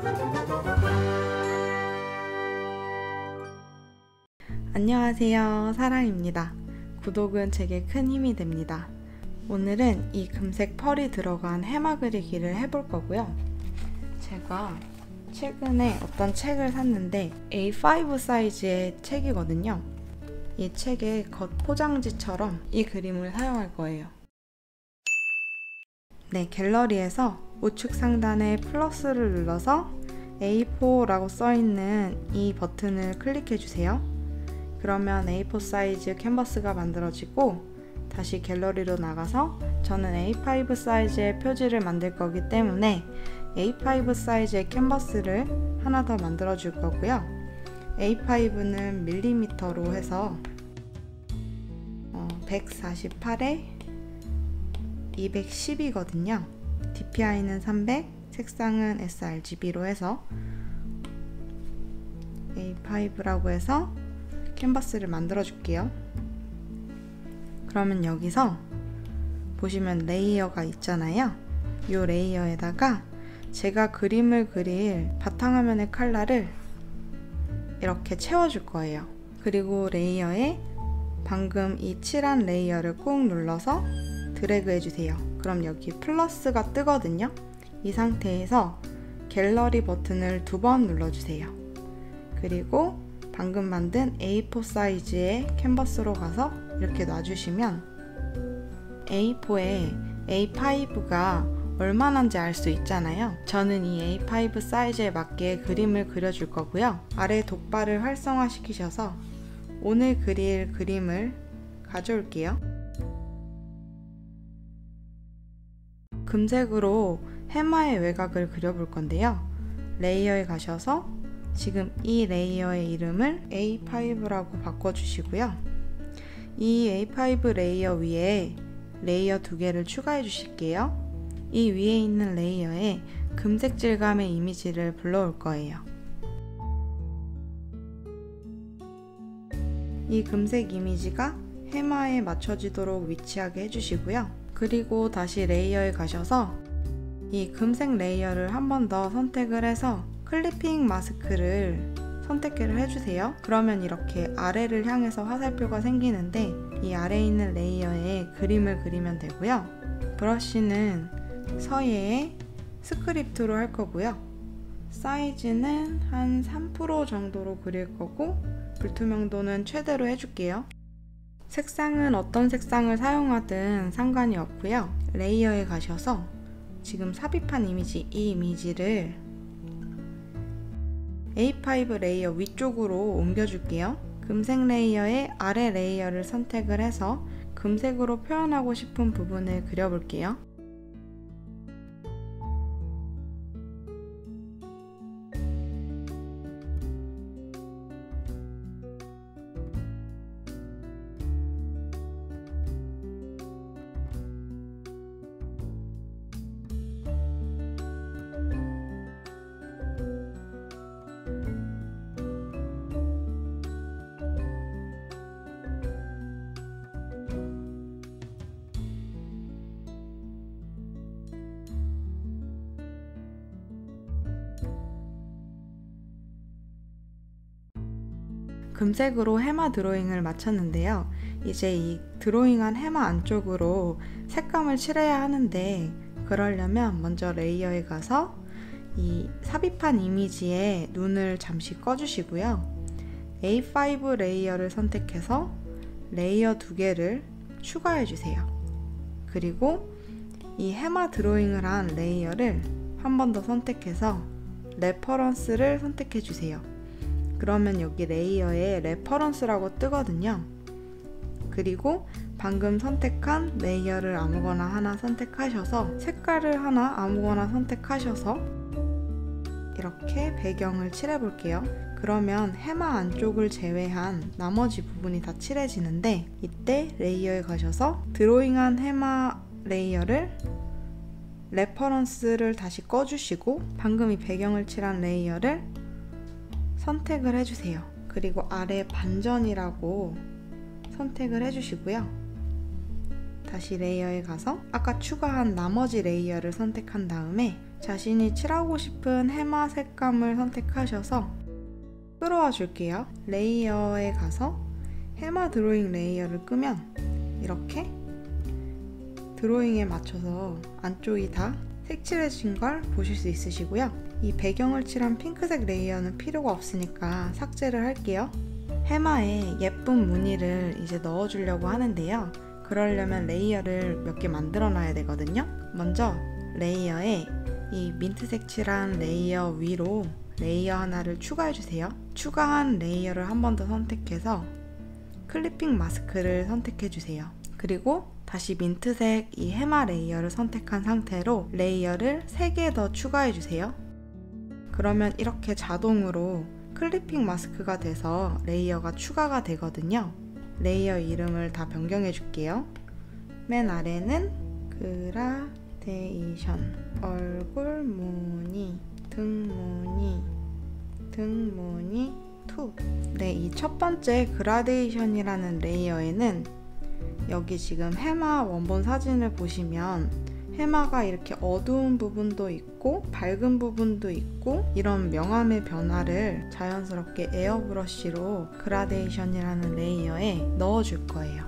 안녕하세요, 사랑입니다. 구독은 제게 큰 힘이 됩니다. 오늘은 이 금색 펄이 들어간 해마 그리기를 해볼 거고요. 제가 최근에 어떤 책을 샀는데 A5 사이즈의 책이거든요. 이 책의 겉 포장지처럼 이 그림을 사용할 거예요. 네, 갤러리에서 우측 상단에 플러스를 눌러서 A4라고 써있는 이 버튼을 클릭해주세요. 그러면 A4 사이즈 캔버스가 만들어지고 다시 갤러리로 나가서 저는 A5 사이즈의 표지를 만들 거기 때문에 A5 사이즈의 캔버스를 하나 더 만들어 줄 거고요. A5는 밀리미터로 해서 148에 210이거든요. DPI는 300, 색상은 sRGB로 해서 A5라고 해서 캔버스를 만들어 줄게요. 그러면 여기서 보시면 레이어가 있잖아요. 이 레이어에다가 제가 그림을 그릴 바탕화면의 컬러를 이렇게 채워줄 거예요. 그리고 레이어에 방금 이 칠한 레이어를 꾹 눌러서 드래그 해주세요. 그럼 여기 플러스가 뜨거든요. 이 상태에서 갤러리 버튼을 2번 눌러주세요. 그리고 방금 만든 A4 사이즈의 캔버스로 가서 이렇게 놔주시면 A4에 A5가 얼마나인지 알 수 있잖아요. 저는 이 A5 사이즈에 맞게 그림을 그려줄 거고요. 아래 돗바를 활성화시키셔서 오늘 그릴 그림을 가져올게요. 금색으로 해마의 외곽을 그려볼 건데요. 레이어에 가셔서 지금 이 레이어의 이름을 A5라고 바꿔주시고요. 이 A5 레이어 위에 레이어 2개를 추가해 주실게요. 이 위에 있는 레이어에 금색 질감의 이미지를 불러올 거예요. 이 금색 이미지가 해마에 맞춰지도록 위치하게 해주시고요. 그리고 다시 레이어에 가셔서 이 금색 레이어를 한 번 더 선택을 해서 클리핑 마스크를 선택을 해주세요. 그러면 이렇게 아래를 향해서 화살표가 생기는데 이 아래에 있는 레이어에 그림을 그리면 되고요. 브러쉬는 서예의 스크립트로 할 거고요. 사이즈는 한 3% 정도로 그릴 거고 불투명도는 최대로 해줄게요. 색상은 어떤 색상을 사용하든 상관이 없고요. 레이어에 가셔서 지금 삽입한 이미지, 이 이미지를 A5 레이어 위쪽으로 옮겨줄게요. 금색 레이어의 아래 레이어를 선택을 해서 금색으로 표현하고 싶은 부분을 그려볼게요. 금색으로 해마 드로잉을 마쳤는데요. 이제 이 드로잉한 해마 안쪽으로 색감을 칠해야 하는데 그러려면 먼저 레이어에 가서 이 삽입한 이미지에 눈을 잠시 꺼주시고요. A5 레이어를 선택해서 레이어 2개를 추가해주세요. 그리고 이 해마 드로잉을 한 레이어를 한 번 더 선택해서 레퍼런스를 선택해주세요. 그러면 여기 레이어에 레퍼런스라고 뜨거든요. 그리고 방금 선택한 레이어를 아무거나 하나 선택하셔서 색깔을 하나 아무거나 선택하셔서 이렇게 배경을 칠해 볼게요. 그러면 해마 안쪽을 제외한 나머지 부분이 다 칠해지는데 이때 레이어에 가셔서 드로잉한 해마 레이어를 레퍼런스를 다시 꺼주시고 방금 이 배경을 칠한 레이어를 선택을 해주세요. 그리고 아래 반전이라고 선택을 해주시고요. 다시 레이어에 가서 아까 추가한 나머지 레이어를 선택한 다음에 자신이 칠하고 싶은 해마 색감을 선택하셔서 끌어와 줄게요. 레이어에 가서 해마 드로잉 레이어를 끄면 이렇게 드로잉에 맞춰서 안쪽이 다 색칠해진 걸 보실 수 있으시고요. 이 배경을 칠한 핑크색 레이어는 필요가 없으니까 삭제를 할게요. 해마에 예쁜 무늬를 이제 넣어주려고 하는데요. 그러려면 레이어를 몇 개 만들어 놔야 되거든요. 먼저 레이어에 이 민트색 칠한 레이어 위로 레이어 하나를 추가해 주세요. 추가한 레이어를 한 번 더 선택해서 클리핑 마스크를 선택해 주세요. 그리고 다시 민트색 이 해마 레이어를 선택한 상태로 레이어를 3개 더 추가해 주세요. 그러면 이렇게 자동으로 클리핑 마스크가 돼서 레이어가 추가가 되거든요. 레이어 이름을 다 변경해 줄게요. 맨 아래는 그라데이션, 얼굴 무늬, 등 무늬 2. 네, 이 첫 번째 그라데이션이라는 레이어에는 여기 지금 해마 원본 사진을 보시면 해마가 이렇게 어두운 부분도 있고 밝은 부분도 있고 이런 명암의 변화를 자연스럽게 에어브러쉬로 그라데이션이라는 레이어에 넣어줄 거예요.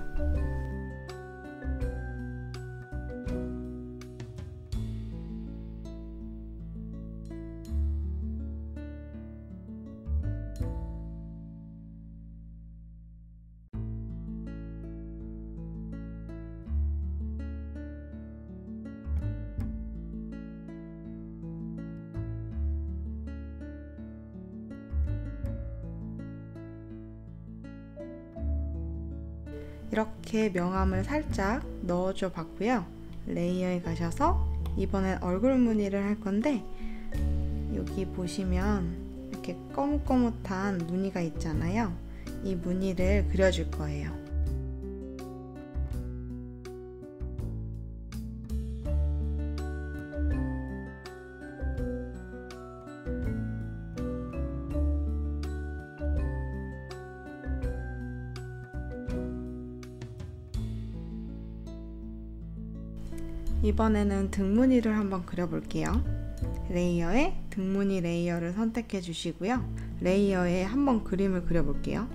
이렇게 명암을 살짝 넣어줘 봤고요. 레이어에 가셔서 이번엔 얼굴 무늬를 할 건데 여기 보시면 이렇게 거뭇거뭇한 무늬가 있잖아요. 이 무늬를 그려줄 거예요. 이번에는 등무늬를 한번 그려볼게요. 레이어에 등무늬 레이어를 선택해 주시고요. 레이어에 한번 그림을 그려볼게요.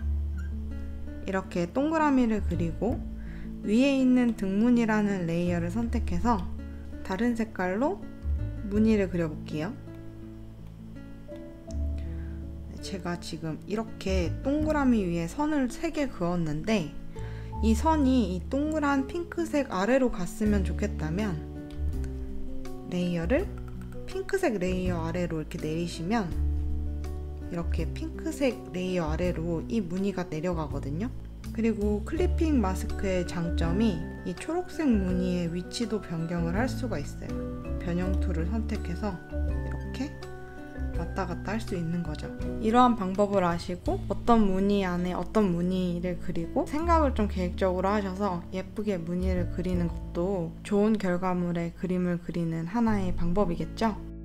이렇게 동그라미를 그리고 위에 있는 등무늬라는 레이어를 선택해서 다른 색깔로 무늬를 그려볼게요. 제가 지금 이렇게 동그라미 위에 선을 3개 그었는데 이 선이 이 동그란 핑크색 아래로 갔으면 좋겠다면 레이어를 핑크색 레이어 아래로 이렇게 내리시면 이렇게 핑크색 레이어 아래로 이 무늬가 내려가거든요. 그리고 클리핑 마스크의 장점이 이 초록색 무늬의 위치도 변경을 할 수가 있어요. 변형 툴을 선택해서 이렇게 왔다 갔다 할 수 있는 거죠. 이러한 방법을 아시고 어떤 무늬 안에 어떤 무늬를 그리고 생각을 좀 계획적으로 하셔서 예쁘게 무늬를 그리는 것도 좋은 결과물의 그림을 그리는 하나의 방법이겠죠?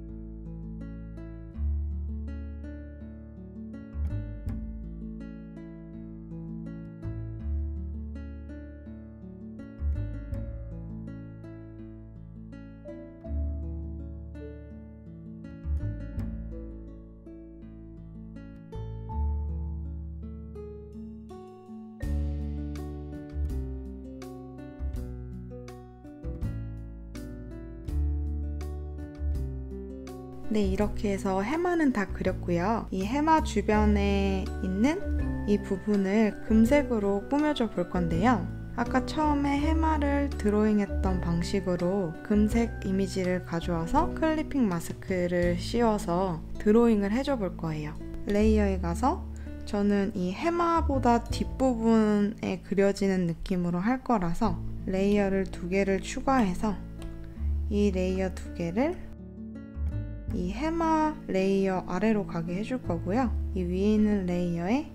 네, 이렇게 해서 해마는 다 그렸고요. 이 해마 주변에 있는 이 부분을 금색으로 꾸며줘 볼 건데요. 아까 처음에 해마를 드로잉했던 방식으로 금색 이미지를 가져와서 클리핑 마스크를 씌워서 드로잉을 해줘 볼 거예요. 레이어에 가서 저는 이 해마보다 뒷부분에 그려지는 느낌으로 할 거라서 레이어를 2개를 추가해서 이 레이어 2개를 이 해마 레이어 아래로 가게 해줄 거고요. 이 위에 있는 레이어에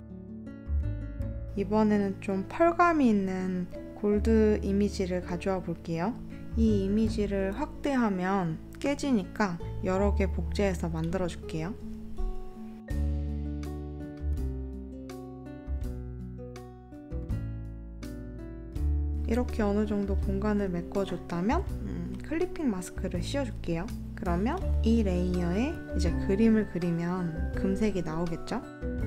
이번에는 좀 펄감이 있는 골드 이미지를 가져와 볼게요. 이 이미지를 확대하면 깨지니까 여러 개 복제해서 만들어 줄게요. 이렇게 어느 정도 공간을 메꿔줬다면 클리핑 마스크를 씌워줄게요. 그러면 이 레이어에 이제 그림을 그리면 금색이 나오겠죠?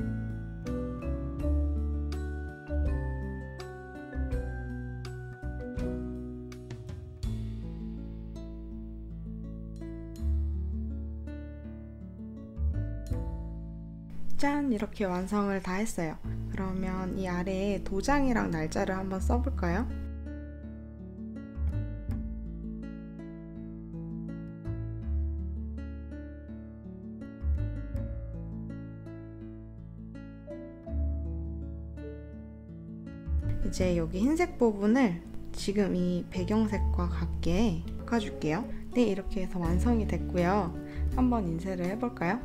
짠! 이렇게 완성을 다 했어요. 그러면 이 아래에 도장이랑 날짜를 한번 써볼까요? 이제 여기 흰색 부분을 지금 이 배경색과 같게 바꿔줄게요. 네, 이렇게 해서 완성이 됐고요. 한번 인쇄를 해볼까요?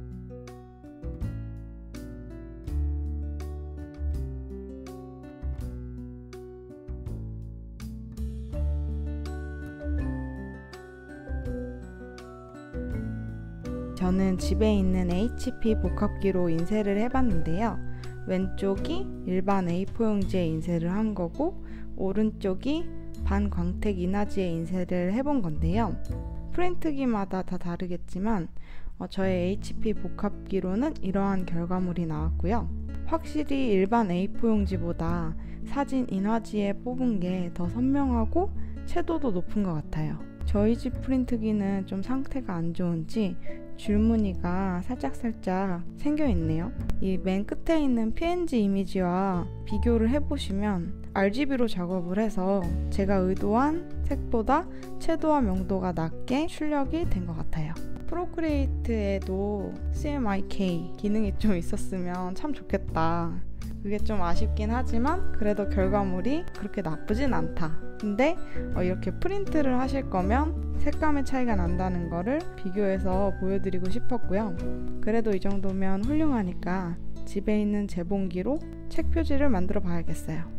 저는 집에 있는 HP 복합기로 인쇄를 해봤는데요. 왼쪽이 일반 A4 용지에 인쇄를 한 거고 오른쪽이 반광택 인화지에 인쇄를 해본 건데요. 프린트기마다 다 다르겠지만 저의 HP 복합기로는 이러한 결과물이 나왔고요. 확실히 일반 A4 용지보다 사진 인화지에 뽑은 게 더 선명하고 채도도 높은 것 같아요. 저희 집 프린트기는 좀 상태가 안 좋은지 줄무늬가 살짝살짝 생겨있네요. 이 맨 끝에 있는 PNG 이미지와 비교를 해보시면 RGB로 작업을 해서 제가 의도한 색보다 채도와 명도가 낮게 출력이 된 것 같아요. 프로크리에이트에도 CMYK 기능이 좀 있었으면 참 좋겠다. 그게 좀 아쉽긴 하지만 그래도 결과물이 그렇게 나쁘진 않다. 근데 이렇게 프린트를 하실 거면 색감의 차이가 난다는 거를 비교해서 보여드리고 싶었고요. 그래도 이 정도면 훌륭하니까 집에 있는 재봉기로 책 표지를 만들어 봐야겠어요.